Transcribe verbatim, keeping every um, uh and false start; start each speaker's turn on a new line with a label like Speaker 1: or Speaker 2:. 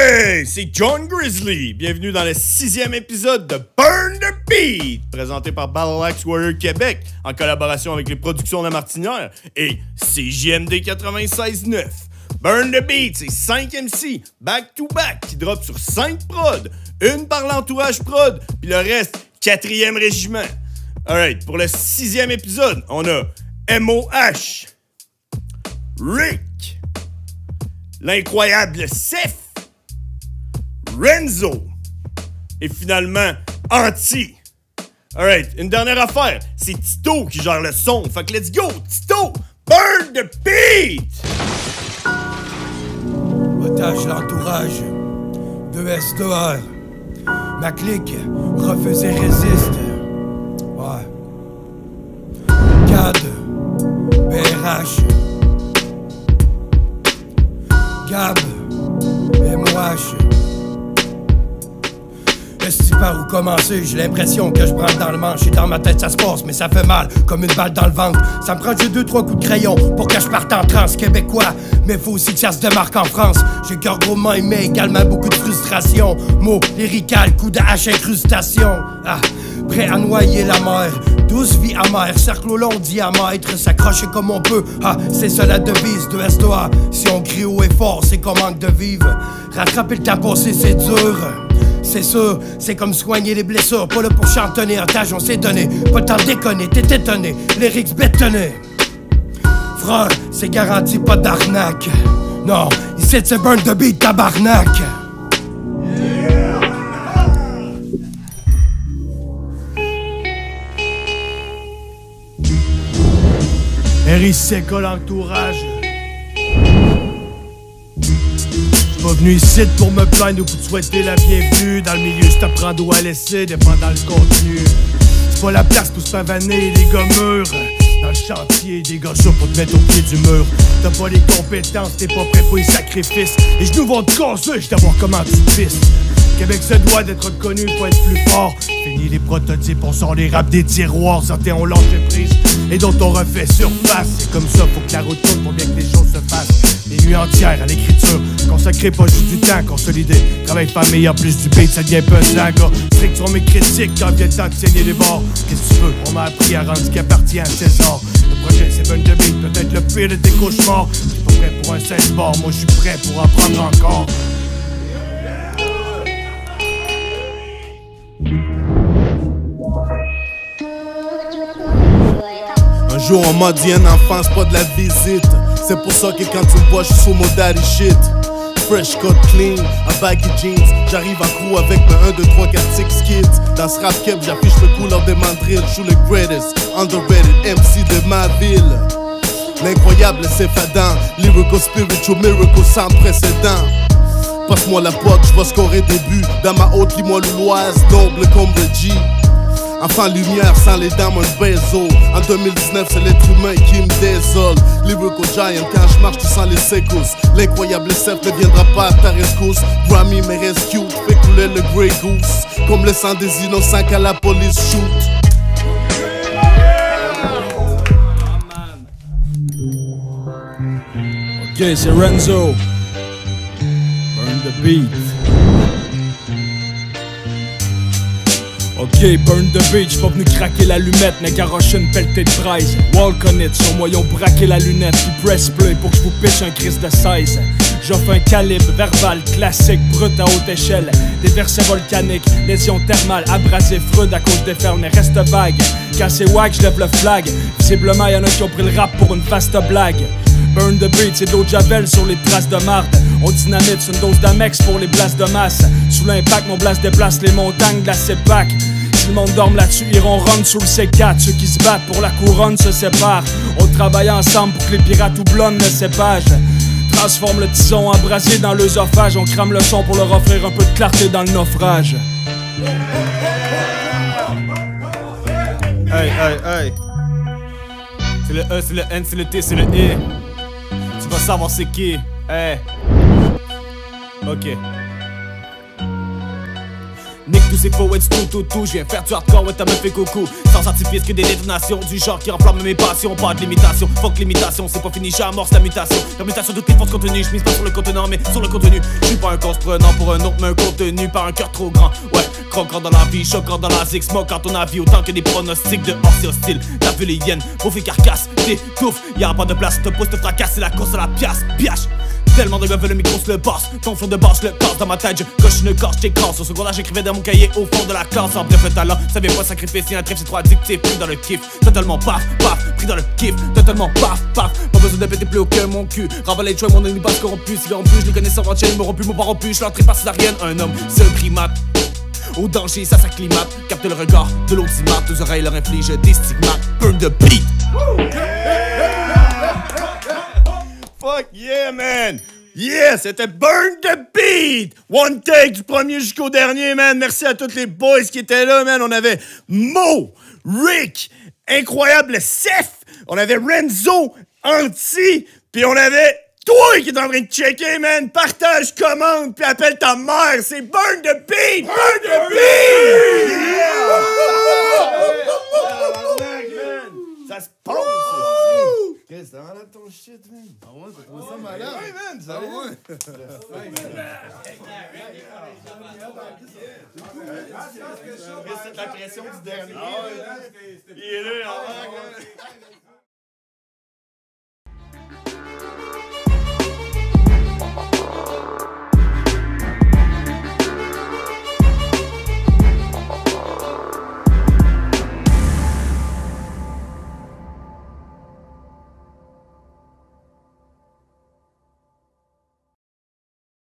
Speaker 1: Hey! C'est John Grizzly! Bienvenue dans le sixième épisode de Burn the Beat! Présenté par Battle Axe Warrior Québec, en collaboration avec les productions La Martinière et C J M D quatre-vingt-seize neuf. Burn the Beat, c'est cinq M C, back-to-back, qui drop sur cinq prods, une par l'entourage prod, puis le reste, quatrième régiment. Alright, pour le sixième épisode, on a M O H, Rick, l'incroyable Seth, Renzo et finalement Anti. Alright, une dernière affaire, c'est Tito qui gère le son. Fait que let's go, Tito, burn the beat!
Speaker 2: Otage l'entourage, deux S deux R. Ma clique, refuse et résiste. Ouais. Cad, B R H, Gab, M O H. Est-ce par où commencer? J'ai l'impression que je prends dans le manche. Et dans ma tête ça se passe, mais ça fait mal comme une balle dans le ventre. Ça me prend juste deux, trois coups de crayon pour que je parte en transe. Québécois, mais faut aussi que ça se démarque en France. J'ai cœur gros main, mais également beaucoup de frustration. Mots, lyrical, coup de hache, incrustation. Ah, prêt à noyer la mer. Douce vie amère, cercle au long diamètre. S'accrocher comme on peut, ah, c'est ça la devise de S deux A. Si on crie haut et fort, c'est qu'on manque de vivre. Rattraper le temps passé, c'est dur. C'est sûr, c'est comme soigner les blessures. Pas là pour chantonner, otage on s'est donné. Pas le temps de déconner, t'es étonné. Lyrics bétonnés. Frère, c'est garanti pas d'arnaque. Non, ici c'est burn the beat, tabarnak. R I C K l'entourage. Pas venu ici pour me plaindre ou pour te souhaiter la bienvenue. Dans le milieu, je t'apprends d'où à laisser, dépendant le contenu. C'est pas la place pour se pavaner, les gars mûrs. Dans le chantier, des gars sûrs pour te mettre au pied du mur. T'as pas les compétences, t'es pas prêt pour les sacrifices. Les genoux vont te casser, je t'avoir comment tu te pisses. Québec se doit d'être reconnu, faut être plus fort. Fini les prototypes, on sort les raps des tiroirs. Certains on lâche prise et d'autres on refait surface. C'est comme ça, faut que la route tourne pour bien que les choses se fassent. Des nuits entières à l'écriture, consacré pas juste du temps, consolidé. Travail famille en plus du beat, ça devient pesant, gars. Strict sur mes critiques quand vient le temps de saigner les bords. Qu'est-ce que tu veux, on m'a appris à rendre ce qui appartient à César. Le projet c'est Burn the Beat, peut-être le pire de tes cauchemars. T'es pas prêt pour un seize bars, moi je suis prêt pour en prendre encore.
Speaker 3: Un jour on m'a dit un enfant c'est pas de la visite. C'est pour ça que quand tu me vois j'suis sous mon daddy shit. Fresh cut clean, un baggy jeans. J'arrive en crew avec mes un, deux, trois, quatre, six kids. Dans ce rap cap j'affiche le couleur des mandrilles. J'suis le greatest, underrated M C de ma ville. L'incroyable c'est fadant. Lyrical spiritual miracle sans précédent. Passe-moi la poque, j'vais scorer des buts. Dans ma haute, lis-moi l'Oise, noble comme Reggie. Enfant lumière sans les dames, un baiser. En deux mille dix-neuf, c'est l'être humain qui me désole. Lyrical Giant, quand je marche, tu sens les secousses. L'incroyable Seth ne viendra pas à ta rescousse. Grammy me rescue, fait couler le Grey Goose. Comme le sang des innocents qu'à la police shoot.
Speaker 2: Ok, c'est Renzo. Burn the beat. Ok, burn the beat, j'suis pas venu craquer l'allumette, mais garocher une pelletée de braise. Walk on it, sur moi ils ont braqué la lunette, puis press play pour que j'vous pitch un crise de seize. J'offre un calibre verbal classique, brut à haute échelle. Des versets volcaniques, lésions thermales, abrasifs, rudes à cause des fermes, mais reste vague. Quand c'est wack, j'lève le flag. Visiblement y'en a qui ont pris le rap pour une vaste blague. Burn the beat, c'est d'eau de javel sur les traces de marde. On dynamite, c'est une dose d'Amex pour les blasts de masse. Sous l'impact, mon blast déplace les montagnes de la CEPAC. Si le monde dorme là-dessus, ils ronronnent sous le C quatre. Ceux qui se battent pour la couronne se séparent. On travaille ensemble pour que les pirates ou blondes ne s'épagent. Transforme le tison en brasier dans l'œsophage. On crame le son pour leur offrir un peu de clarté dans le naufrage.
Speaker 1: Hey, hey, hey. C'est le E, c'est le N, c'est le T, c'est le I. Tu vas savoir c'est qui. Hey. Ok. Nique
Speaker 4: Tout c'est faux, ouais, du tout, tout, tout. Je viens faire du hardcore, ouais, t'as me fait coucou. Sans artifice que des détonations, du genre qui enflamme mes passions. Pas de limitation, fuck l'imitation, c'est pas fini, j'amorce la mutation. La mutation de toutes les forces contenues, je mise pas sur le contenant, mais sur le contenu. Je suis pas un cause prenant pour un autre, mais un contenu par un cœur trop grand. Ouais, croquant dans la vie, choquant dans la zig, smoke quand ton avis, autant que des pronostics de hors c'est hostile. T'as vu les hyènes, bouffées carcasse, t'étouffes, y'a pas de place, te pousse, te fracasse, c'est la course à la pièce, pièche. Tellement de gars veulent le micro se le boss. Ton flow de basse le casse dans ma tête. Je coche une corche, j'écrase. Au secondaire j'écrivais dans mon cahier au fond de la classe. En bref le talent, savais pas sacrifier un trip. C'est trop addictif, pris dans le kiff. Totalement paf, paf, pris dans le kiff. Totalement paf, paf. Pas besoin de péter plus haut que mon cul. Ravaler les choix, mon ennemi basse corrompu. Si corrompu, je les connais sans entier. Ils me rompu, mon pas rompu. Je l'entrée par césarienne. Un homme, c'est un primate. Au danger, ça s'acclimate. Capte le regard de l'audimat. Aux oreilles leur inflige des stigmates. Burn the beat.
Speaker 1: Fuck yeah, man! Yeah, c'était Burn the Beat! One take du premier jusqu'au dernier, man. Merci à tous les boys qui étaient là, man. On avait Mo, Rick, incroyable Seth, on avait Renzo, Anti, puis on avait toi qui est en train de checker, man. Partage, commente, puis appelle ta mère. C'est Burn the Beat! Burn the Beat! Yeah! Ça se passe! Chris, t'as malade ton shit, man.
Speaker 3: Ah ouais, t'as trouvé ça malade?
Speaker 1: Ouais, man, ça
Speaker 3: Ah ouais.
Speaker 1: C'est la pression du dernier. Il est là,